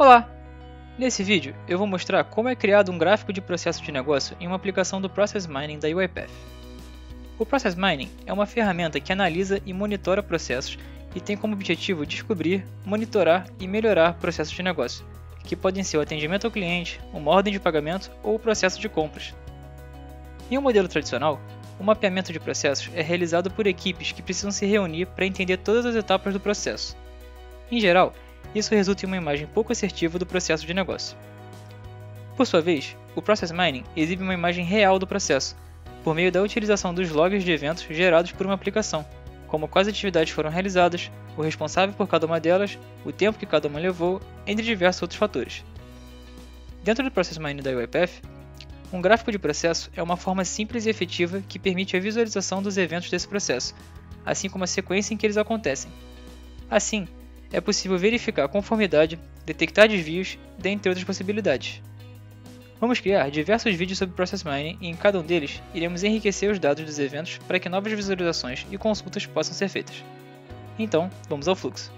Olá! Nesse vídeo eu vou mostrar como é criado um gráfico de processo de negócio em uma aplicação do Process Mining da UiPath. O Process Mining é uma ferramenta que analisa e monitora processos e tem como objetivo descobrir, monitorar e melhorar processos de negócio, que podem ser o atendimento ao cliente, uma ordem de pagamento ou o processo de compras. Em um modelo tradicional, o mapeamento de processos é realizado por equipes que precisam se reunir para entender todas as etapas do processo. Em geral, isso resulta em uma imagem pouco assertiva do processo de negócio. Por sua vez, o Process Mining exibe uma imagem real do processo, por meio da utilização dos logs de eventos gerados por uma aplicação, como quais atividades foram realizadas, o responsável por cada uma delas, o tempo que cada uma levou, entre diversos outros fatores. Dentro do Process Mining da UiPath, um gráfico de processo é uma forma simples e efetiva que permite a visualização dos eventos desse processo, assim como a sequência em que eles acontecem. Assim, é possível verificar a conformidade, detectar desvios, dentre outras possibilidades. Vamos criar diversos vídeos sobre Process Mining e em cada um deles iremos enriquecer os dados dos eventos para que novas visualizações e consultas possam ser feitas. Então, vamos ao fluxo.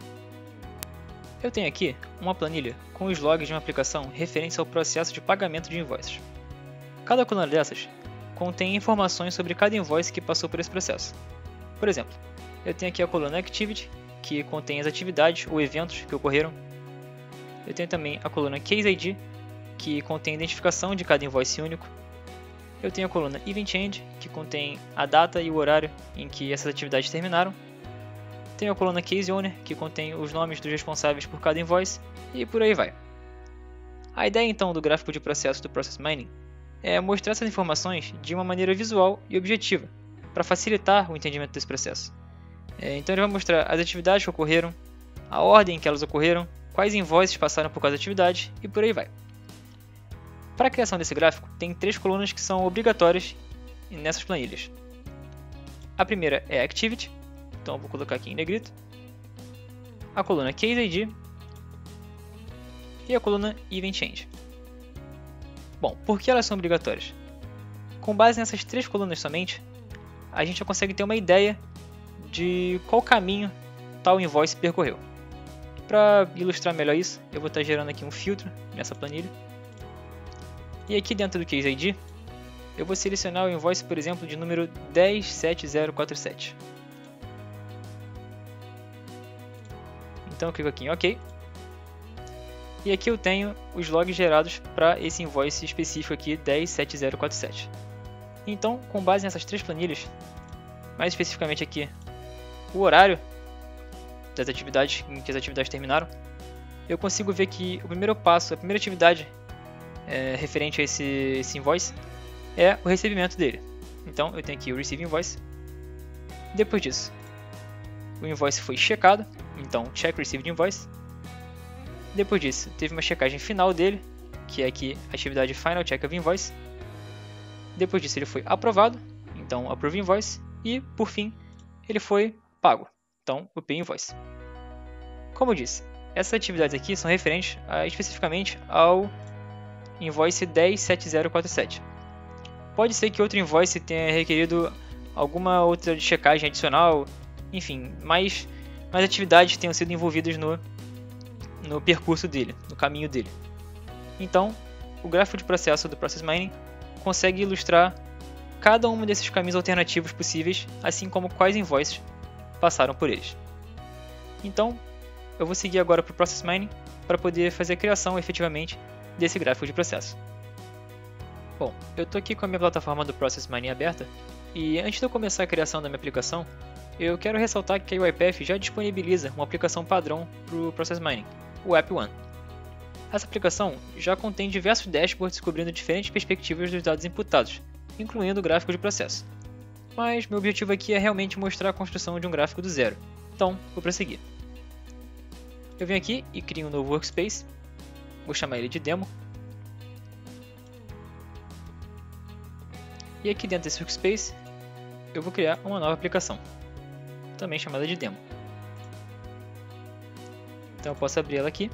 Eu tenho aqui uma planilha com os logs de uma aplicação referentes ao processo de pagamento de invoices. Cada coluna dessas contém informações sobre cada invoice que passou por esse processo. Por exemplo, eu tenho aqui a coluna Activity, que contém as atividades ou eventos que ocorreram. Eu tenho também a coluna Case ID, que contém a identificação de cada invoice único. Eu tenho a coluna Event End, que contém a data e o horário em que essas atividades terminaram. Tenho a coluna Case Owner, que contém os nomes dos responsáveis por cada invoice, e por aí vai. A ideia então do gráfico de processo do Process Mining é mostrar essas informações de uma maneira visual e objetiva, para facilitar o entendimento desse processo. Então ele vai mostrar as atividades que ocorreram, a ordem em que elas ocorreram, quais invoices passaram por cada atividade e por aí vai. Para a criação desse gráfico, tem 3 colunas que são obrigatórias nessas planilhas. A primeira é Activity, então eu vou colocar aqui em negrito. A coluna Case ID e a coluna Event End. Bom, por que elas são obrigatórias? Com base nessas 3 colunas somente, a gente já consegue ter uma ideia de qual caminho tal invoice percorreu. Para ilustrar melhor isso, eu vou estar gerando aqui um filtro nessa planilha. E aqui dentro do Case ID, eu vou selecionar o invoice, por exemplo, de número 107047. Então eu clico aqui em OK. E aqui eu tenho os logs gerados para esse invoice específico aqui, 107047. Então, com base nessas 3 planilhas, mais especificamente aqui o horário das atividades em que as atividades terminaram, eu consigo ver que o primeiro passo, a primeira atividade referente a esse invoice é o recebimento dele. Então eu tenho aqui o Receive Invoice. Depois disso, o invoice foi checado, então Check Received Invoice. Depois disso, teve uma checagem final dele, que é aqui a atividade Final Check of Invoice. Depois disso ele foi aprovado, então Approve Invoice. E por fim, ele foi pago, então o Pay Invoice. Como eu disse, essas atividades aqui são referentes especificamente ao invoice 107047. Pode ser que outro invoice tenha requerido alguma outra checagem adicional, enfim, mais atividades tenham sido envolvidas no percurso dele, no caminho dele. Então, o gráfico de processo do Process Mining consegue ilustrar cada um desses caminhos alternativos possíveis, assim como quais invoices passaram por eles. Então, eu vou seguir agora para o Process Mining para poder fazer a criação efetivamente desse gráfico de processo. Bom, eu estou aqui com a minha plataforma do Process Mining aberta e antes de eu começar a criação da minha aplicação, eu quero ressaltar que a UiPath já disponibiliza uma aplicação padrão para o Process Mining, o App One. Essa aplicação já contém diversos dashboards cobrindo diferentes perspectivas dos dados inputados, incluindo o gráfico de processo. Mas meu objetivo aqui é realmente mostrar a construção de um gráfico do zero, então vou prosseguir. Eu venho aqui e crio um novo workspace, vou chamar ele de Demo. E aqui dentro desse workspace, eu vou criar uma nova aplicação, também chamada de Demo. Então eu posso abrir ela aqui.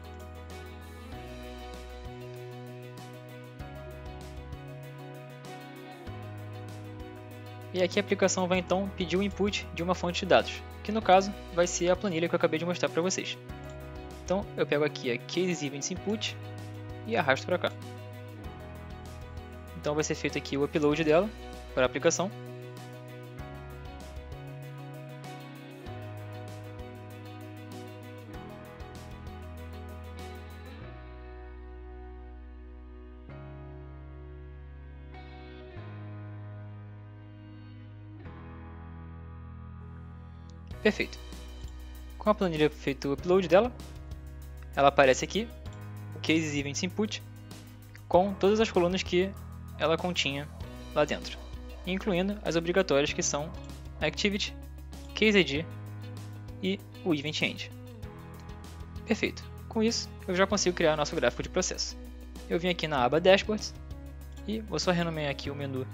E aqui a aplicação vai então pedir o input de uma fonte de dados, que no caso vai ser a planilha que eu acabei de mostrar para vocês. Então eu pego aqui a Case Events Input e arrasto para cá. Então vai ser feito aqui o upload dela para a aplicação. Perfeito. Com a planilha feito o upload dela, ela aparece aqui, o Case Events Input, com todas as colunas que ela continha lá dentro, incluindo as obrigatórias que são Activity, Case ID e o Event End. Perfeito. Com isso, eu já consigo criar nosso gráfico de processo. Eu vim aqui na aba Dashboards e vou só renomear aqui o menu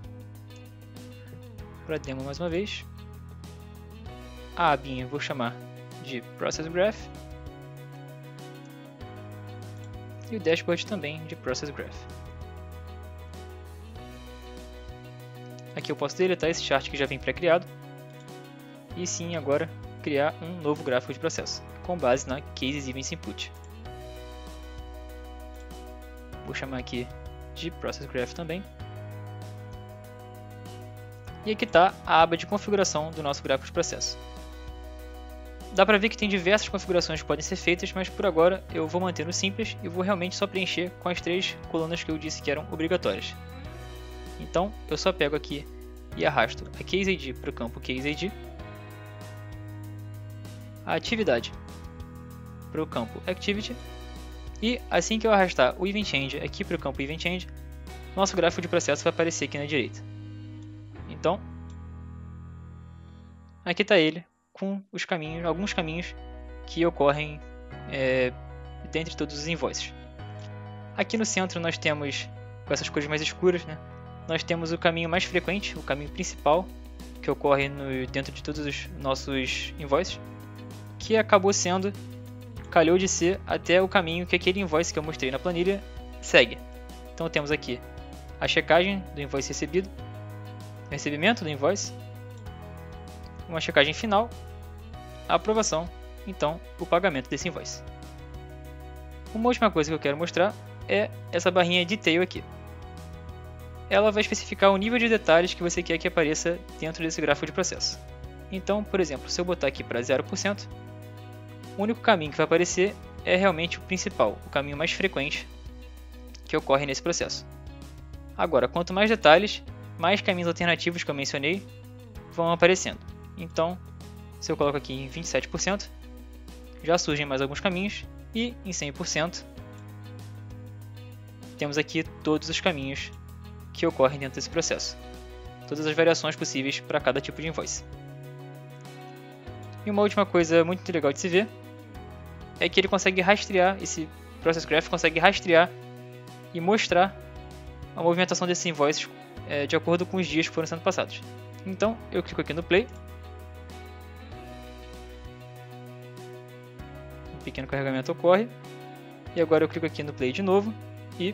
para demo mais uma vez. A abinha eu vou chamar de Process Graph e o Dashboard também de Process Graph. Aqui eu posso deletar esse chart que já vem pré-criado e sim agora criar um novo gráfico de processo com base na Case Events Input. Vou chamar aqui de Process Graph também. E aqui está a aba de configuração do nosso gráfico de processo. Dá para ver que tem diversas configurações que podem ser feitas, mas por agora eu vou manter no simples e vou realmente só preencher com as 3 colunas que eu disse que eram obrigatórias. Então eu só pego aqui e arrasto a Case ID para o campo Case ID, a atividade para o campo Activity e assim que eu arrastar o Event End aqui para o campo Event End, nosso gráfico de processo vai aparecer aqui na direita. Então aqui está ele com os caminhos, alguns caminhos que ocorrem dentre todos os invoices. Aqui no centro nós temos, com essas cores mais escuras, nós temos o caminho mais frequente, o caminho principal, que ocorre dentro de todos os nossos invoices, que calhou de ser até o caminho que aquele invoice que eu mostrei na planilha segue. Então temos aqui a checagem do invoice recebido, o recebimento do invoice, uma checagem final, a aprovação, então o pagamento desse invoice. Uma última coisa que eu quero mostrar é essa barrinha Detail aqui. Ela vai especificar o nível de detalhes que você quer que apareça dentro desse gráfico de processo. Então, por exemplo, se eu botar aqui para 0%, o único caminho que vai aparecer é realmente o principal, o caminho mais frequente que ocorre nesse processo. Agora, quanto mais detalhes, mais caminhos alternativos que eu mencionei vão aparecendo. Então, se eu coloco aqui em 27%, já surgem mais alguns caminhos e em 100% temos aqui todos os caminhos que ocorrem dentro desse processo. Todas as variações possíveis para cada tipo de invoice. E uma última coisa muito legal de se ver é que ele consegue rastrear, esse Process Graph consegue rastrear e mostrar a movimentação desses invoices de acordo com os dias que foram sendo passados. Então eu clico aqui no Play. Um pequeno carregamento ocorre. E agora eu clico aqui no Play de novo e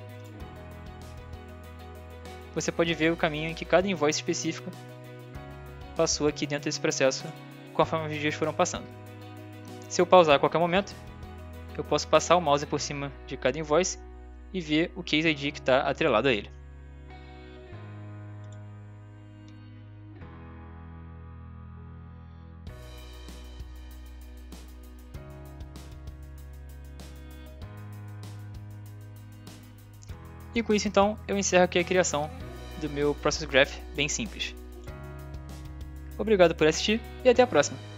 você pode ver o caminho em que cada invoice específico passou aqui dentro desse processo conforme os dias foram passando. Se eu pausar a qualquer momento, eu posso passar o mouse por cima de cada invoice e ver o Case ID que está atrelado a ele. E com isso então eu encerro aqui a criação do meu Process Graph bem simples. Obrigado por assistir e até a próxima!